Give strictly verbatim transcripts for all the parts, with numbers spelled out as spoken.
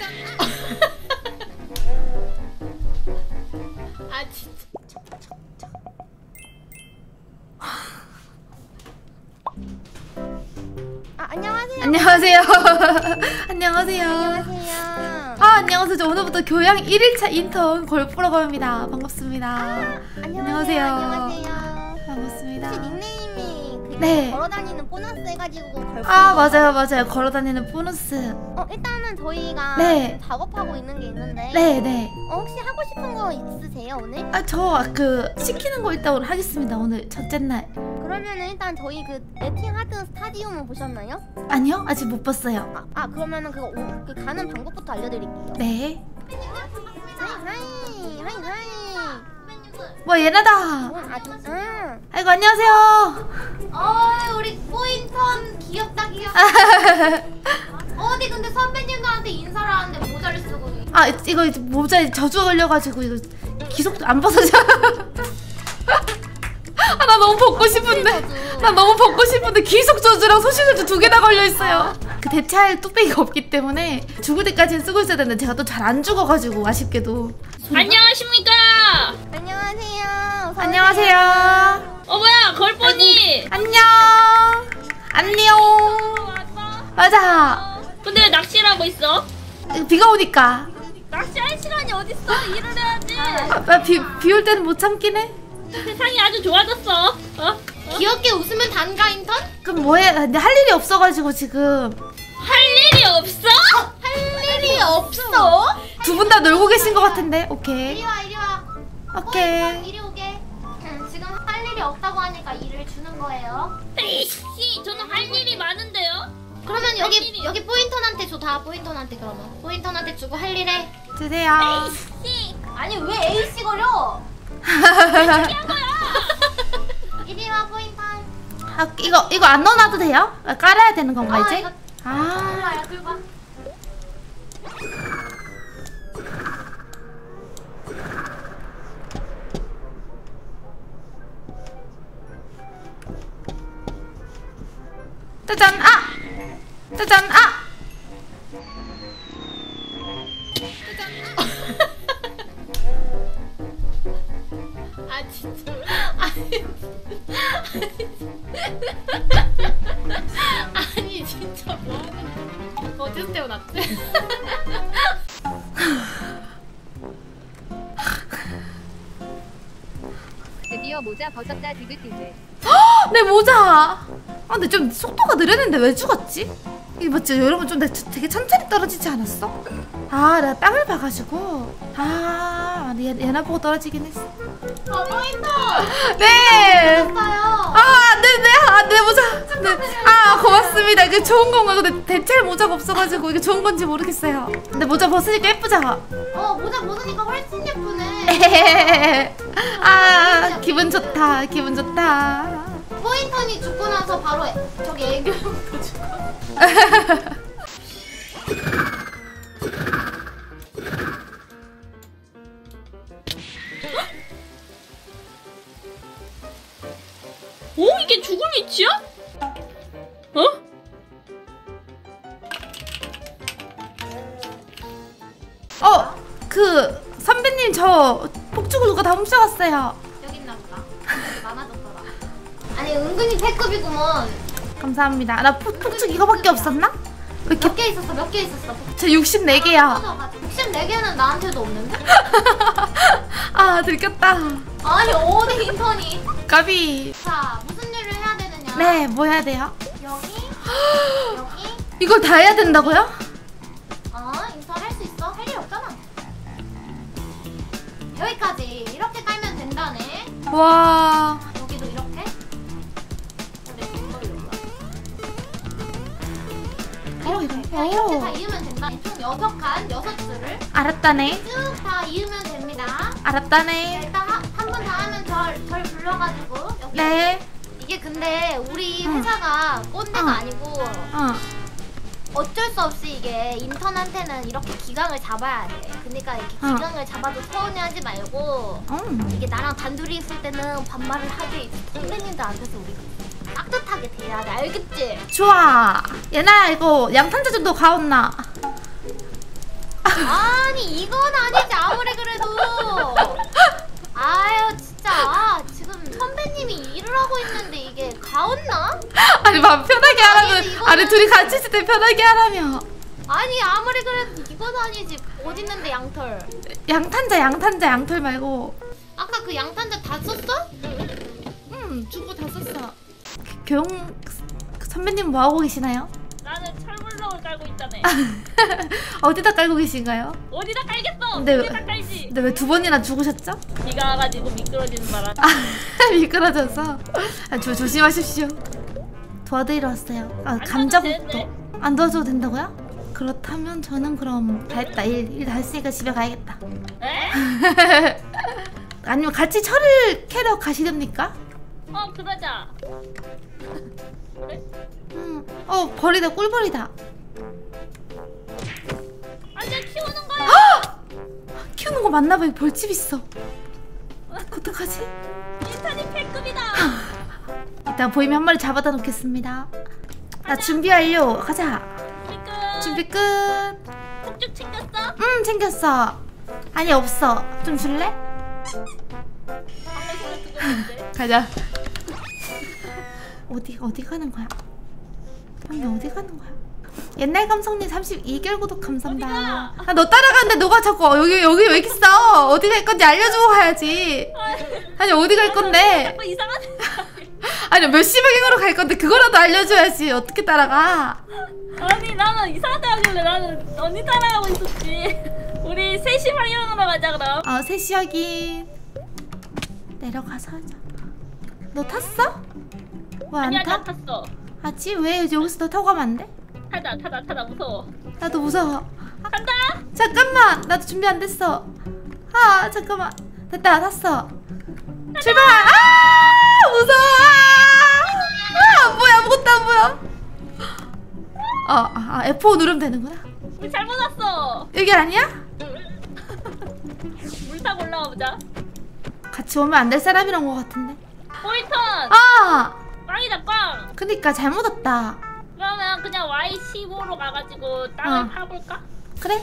아 진짜. 아 안녕하세요. 안녕하세요. 안녕하세요. 안녕하세요. 아 안녕하세요. 저 오늘부터 교양 일 일차 인턴 걸프라고 합니다. 반갑습니다. 아, 안녕하세요. 안녕하세요. 반갑습니다. 혹시 닉네임이 그 네. 걸어다니는 보너스 해가지고 걸프. 아 맞아요 맞아요. 걸어다니는 보너스. 어 일단은 저희가 네. 작업하고 있는 게 있는데. 네네. 어 혹시 하고 싶은 거 있으세요 오늘? 아 저 그 시키는 거 일단 오늘 하겠습니다. 오늘 첫째 날. 그러면은 일단 저희 그 에팅 하드 스타디움은 보셨나요? 아니요 아직 못 봤어요. 아, 아 그러면은 그거 오, 그 가는 방법부터 알려드릴게요. 네. 하이 하이 하이 하이. 뭐 얘네다. 어, 아 진짜. 아이고 안녕하세요. 어 우리 꼬인턴 귀엽다 귀엽다. 어디 근데 선배님들한테 인사를 하는데 모자를 쓰고. 아 이거 이제 모자에 저주가 걸려가지고 이거 기속 안 벗어져. 아 나 너무 벗고 싶은데 나 너무 벗고 싶은데 기속 저주랑 소실 저주 두 개 다 걸려 있어요. 그 대체할 뚝배기가 없기 때문에 죽을 때까지는 쓰고 있어야 되는데 제가 또 잘 안 죽어가지고 아쉽게도. 안녕하십니까? 안녕하세요. 어서 안녕하세요. 어 뭐야 걸뻔이. 안녕. 안녕. 맞아. 근데 왜 낚시를 하고 있어? 비가 오니까. 낚시할 시간이 어딨어? 일을 해야지. 아, 비, 비 올 때는 못 참긴 해. 세상이 아주 좋아졌어. 어? 어? 귀엽게 웃으면 단가 인턴? 그럼 뭐해? 근데 할 일이 없어가지고 지금. 할 일이 없어? 할 일이 없어? 두 분 다 놀고 계신 것 같은데. 오케이. 이리 와 이리 와. 오케이. 꼬인턴 이리 오게. 응, 지금 할 일이 없다고 하니까 일을 주는 거예요. 에이씨, 저는 할 일이 많은데요. 그러면 할 여기 일이- 여기 포인턴한테 줘. 다 포인턴한테 그러면. 포인턴한테 주고 할 일 해. 드세요. 에이씨. 아니 왜 에이씨 거려? 이리 와 포인턴. 아, 이거 이거 안 넣어놔도 돼요? 아, 깔아야 되는 건가 아, 이제? 이거- 아. 일로와요 긁어. 짜잔 아! 짜잔 아! 아 진짜. 아니, 아니 진짜 뭐하는 거야? 어디서 태어났지? 드디어 모자 벗었다 디귿디귿. 내 모자! 아 근데 좀 속도가 느렸는데 왜 죽었지? 이게 맞지? 여러분 좀 내- 되게 천천히 떨어지지 않았어? 아 내가 땅을 봐가지고 아 얘, 얘나 보고 떨어지긴 했어. 어 포인턴. 네! 됐어요. 아, 네, 네, 아, 내 모자. 네. 아, 고맙습니다. 이게 좋은 건가? 근데 대체할 모자가 없어가지고 이게 좋은 건지 모르겠어요. 근데 모자 벗으니까 예쁘죠? 어 모자 벗으니까 훨씬 예쁘네. 아, 기분 좋다. 기분 좋다. 포인턴이 죽고 나서 바로 애, 저기 애교형도 죽고. 오 이게 죽을 위치야? 어? 어, 그 선배님 저 폭죽을 누가 다 훔쳐갔어요. 여기 있나 보다. 많아졌더라. 아니 은근히 패급이구먼. 감사합니다. 나 폭, 폭죽 이거밖에 없었나? 왜 이렇게 몇 개 있었어? 몇 개 있었어? 저 육십사 개야. 육십사 개는 나한테도 없는데? 아, 들켰다. 아니 어디 인턴이? 까비. 자 무슨 일을 해야 되느냐? 네, 뭐 해야 돼요? 여기 여기 이걸 다 해야 된다고요? 어 인턴 할 수 있어? 할 일 없잖아. 여기까지 이렇게 깔면 된다네. 와. 여기도 이렇게. 우리 이걸 어, 이렇게 이거. 그냥 이렇게 오. 다 이으면 된다. 총 여섯 칸 여섯 줄을 알았다네. 쭉 다 이으면 됩니다. 알았다네. 일단 한 번 더 하면 절, 절 불러가지고 여기. 네. 이게 근데 우리 응. 회사가 꼰대가 어. 아니고 어. 어쩔 수 없이 이게 인턴한테는 이렇게 기강을 잡아야 돼. 그러니까 이렇게 어. 기강을 잡아도 서운해하지 말고 음. 이게 나랑 단둘이 있을 때는 반말을 하되 선배님들한테서 우리가 따뜻하게 대해야 돼. 알겠지? 좋아. 얘나 이거 양탄자 정도 가온나. 아니 이건 아니지 아무리 그래도. 아유 진짜 아, 지금 선배님이 일을 하고 있는데 이게 가온나? 아니 맘 편하게 하라면 아니, 이거는- 아니 둘이 같이 있을 때 편하게 하라며. 아니 아무리 그래도 이건 아니지. 어딨는데 양털? 양탄자 양탄자 양털 말고. 아까 그 양탄자 다 썼어? 응 주고 다 썼어. 교영 선배님 뭐 하고 계시나요? 나는 철물럭을 깔고 있다네. 어디다 깔고 계신가요? 어디다 깔겠어? 근데 왜- 어디다 깔지? 근데 왜 두 번이나 죽으셨죠? 비가 와가지고 미끄러지는 바람. 아 미끄러져서. 아, 조, 조심하십시오. 도와드리러 왔어요. 아 안 감자부터. 도와도 되는데. 안 도와줘도 된다고요? 그렇다면 저는 그럼 다 했다. 일 일 다 했으니까 집에 가야겠다. 에? 아니면 같이 철을 캐러 가시렵니까? 어 그러자. 그래? 음, 어 벌이다 꿀벌이다. 아니야 키우는 거야. 키우는 거 맞나봐. 여기 벌집 있어. 어떡하지? 인턴이 패급이다. 일단 보이면 한 마리 잡아다 놓겠습니다. 나 준비 완료. 가자. 우리 끝. 준비 끝. 폭죽 챙겼어? 음 챙겼어. 아니 없어. 좀 줄래? 방금 소리 듣었는데. 가자. 어디 어디 가는 거야? 언니 어디 가는 거야? 옛날 감성님 삼십이 개월 구독 감사합니다. 어디가? 아, 너 따라가는데 너가 자꾸 여기 여기 왜 이렇게 써? 어디 갈 건지 알려주고 가야지. 아니 어디 갈 건데? 자꾸 이상한. 아니 몇 시 방향으로 갈 건데 그거라도 알려줘야지. 어떻게 따라가? 아니 나는 이상한 데 하길래 나는 언니 따라가고 있었지. 우리 세 시 방향으로 가자 그럼. 어 셋이 여기 내려가서 하자. 너 탔어? 왜 안 아니야 타? 나 탔어. 아지 왜 여기서 너 타고 가면 안 돼? 타다 타다 타다 무서워. 나도 무서워. 아, 간다. 잠깐만 나도 준비 안 됐어. 아 잠깐만 됐다 탔어. 출발. 아 무서워. 아 뭐야 아무것도 안 보여. 어, 아, 아 에프 오 누르면 되는구나. 우리 잘못 왔어. 여기 아니야? 물 타고 올라가 보자. 같이 오면 안 될 사람이란 것 같은데. 포인턴. 아 빵이다 빵. 그니까 잘못 왔다. 그러면 그냥 와이 십오로 가가지고 땅을 어. 파볼까? 그래?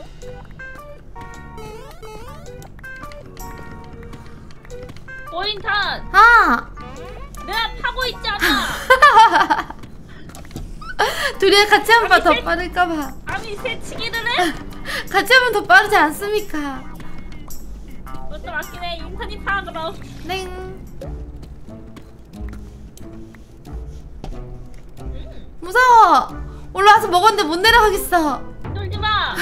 포인턴. 아 내가 파고 있잖아. 둘이 같이 하면 더 빠를까봐. 아니 새치기를 해? 같이 하면 더 빠르지 않습니까? 그것도 맞긴 해. 인턴이 파 그럼. 땡. 무서워. 올라와서 먹었는데 못 내려가겠어. 쫄지 마.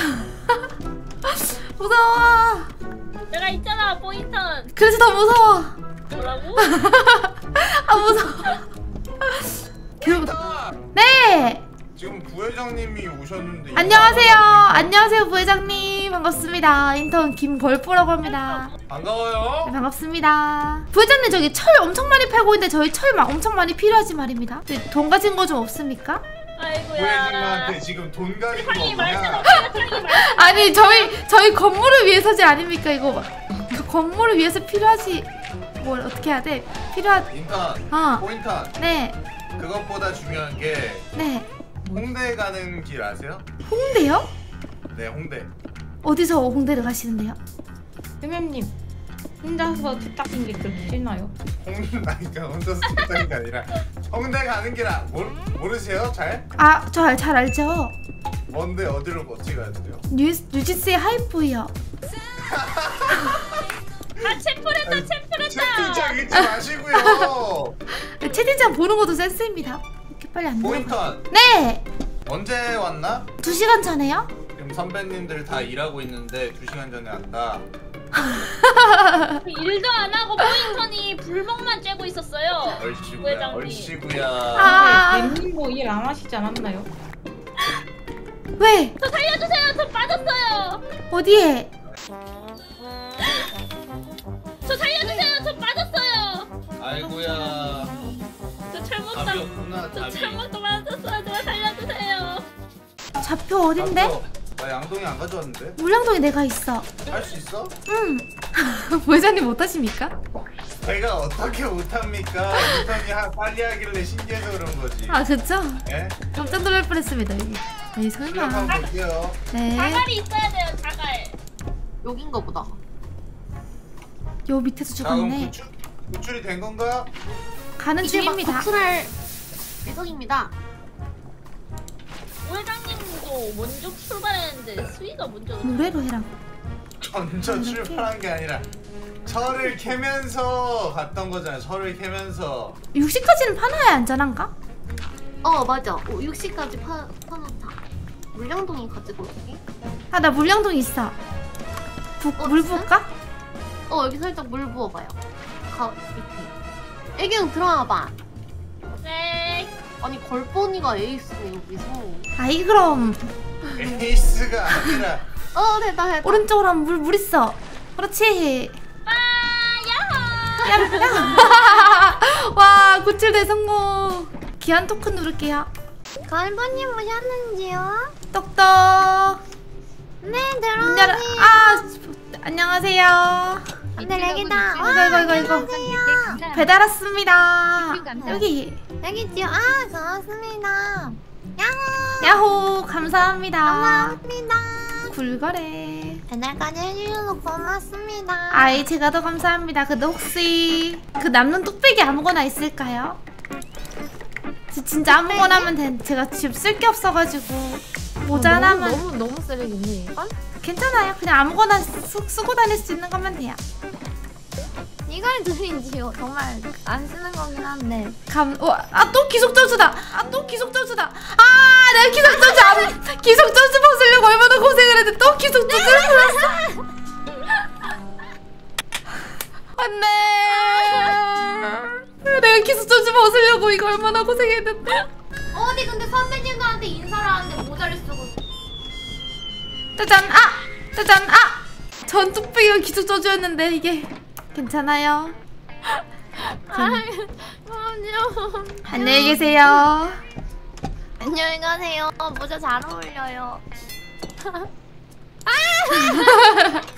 무서워. 내가 있잖아 포인턴. 그래서 더 무서워. 뭐라고? 아 무서워. 교육. 네. 지금 부회장님이 오셨는데 안녕하세요. 안녕하세요 부회장님 반갑습니다. 인턴 김걸프라고 합니다. 반가워요. 네, 반갑습니다. 부회장님 저기 철 엄청 많이 팔고 있는데 저희 철 막 엄청 많이 필요하지 말입니다. 네, 돈 가진 거 좀 없습니까? 아이고야. 부회장님한테 지금 돈 가진 거 상이 없냐? 말씀 상이 말씀. 아니 저희 저희 건물을 위해서지 아닙니까 이거 막. 그 건물을 위해서 필요하지. 뭘 어떻게 해야 돼? 필요하. 인턴, 어. 포인턴. 네. 그것보다 중요한 게 네. 홍대 가는 길 아세요? 홍대요? 네, 홍대. 어디서 홍대를 가시는데요? 선생님 혼자서 뒤딱인 게 그렇게 싫나요? 홍대 그러니까 혼자서 가는 게 아니라 홍대 가는 길 아, 모르, 모르세요? 잘? 아, 저 잘 알죠. 뭔데 어디로 어찌 가야 돼요? 뉴 뉴지스의 하이프요. 아 챔프랬다 챔프랬다. 채팅창 잊지 마시고요. 채팅창 보는 것도 센스입니다. 이렇게 빨리 안 들어가. 포인턴 네. 언제 왔나? 두 시간 전에요? 지금 선배님들 다 일하고 있는데 두 시간 전에 왔다. 일도 안 하고 포인턴이 불멍만 쬐고 있었어요. 얼씨구야, 부회장님. 얼씨구야. 아. 님 일 안 하시지 않았나요? 왜? 저 살려주세요. 저 빠졌어요. 어디에? 저 살려주세요. 저 빠졌어요. 아이고야. 저 철먹다. 답이 없구나, 저 답이. 철먹다 빠졌어요. 제가 살려주세요. 좌표 어딘데? 답이 없- 나 양동이 안 가져왔는데? 물량동에 내가 있어. 할 수 있어? 응. 부회장님 못하십니까? 제가 어떻게 못합니까? 인턴이 하, 빨리 하길래 신기해서 그런 거지. 아 그쵸? 예? 깜짝 놀랄 뻔했습니다 여기. 에이 실력 설마. 한번 볼게요. 네. 자갈이 있어야 돼요. 자갈. 여긴가 보다. 요 밑에서 자 그럼 죽었네. 구출, 구출이 된 건가? 가는 이제 막 중입니다. 구출할 예정입니다. 오회장님도 먼저 출발했는데 수위가 먼저. 노래로 해라. 먼저 이렇게? 출발한 게 아니라 철을 캐면서 갔던 거잖아요. 철을 캐면서. 육십까지는 파놔야 안전한가? 어 맞아. 오, 육십까지 파 파놓자. 물량동이 가지고 올게. 아 나 물량동 있어. 부, 어, 물 진짜? 부을까? 어 여기 살짝 물 부어봐요. 가 밑에. 애경 들어와봐. 네. 아니 걸pon이가 에이스네 여기서. 아이 그럼 에이스가 아니라 어 됐다 됐다. 오른쪽으로 하면 물, 물 있어. 그렇지. 빠 야호. 야, 야. 와 구출대 성공. 기한 토큰 누를게요. 걸버님 오셨는지요? 똑똑. 네 문 열어. 들어오세요. 아 안녕하세요. 근데 여기다. 이거 이거 이거 이거 감사합니다. 배달 왔습니다. 감사합니다. 여기 여기 있지요? 아 고맙습니다. 야호. 야호 감사합니다. 고맙습니다. 굴거래. 배달까지 해주셔서 고맙습니다. 아이 제가 더 감사합니다. 근데 혹시 그 남는 뚝배기 아무거나 있을까요? 지- 진짜 아무거나 하면 돼. 제가 지금 쓸 게 없어가지고 모자라면 너무 너무 쓰레기네. 이건? 괜찮아요. 그냥 아무거나 쓰, 쓰고 다닐 수 있는 거면 돼요. 이걸 드린지요. 정말 안 쓰는 거긴 한데. 감, 아 또 기속 점수다. 아 또 기속 점수다. 아 내가 기속 점수 안, 기속 점수 벗으려고 얼마나 고생을 했는데 또 기속 점수를 벗었어. 안돼. 내가 기속 점수 벗으려고 이거 얼마나 고생했는데. 어디 근데 선배님들한테 인사를 하는데 모자를 쓰고. 짜잔 아 짜잔 아. 전 뚝배기가 기속 점수였는데 이게 괜찮아요. 그럼요. 안녕히 계세요. 안녕히 가세요. 모자 잘 어울려요.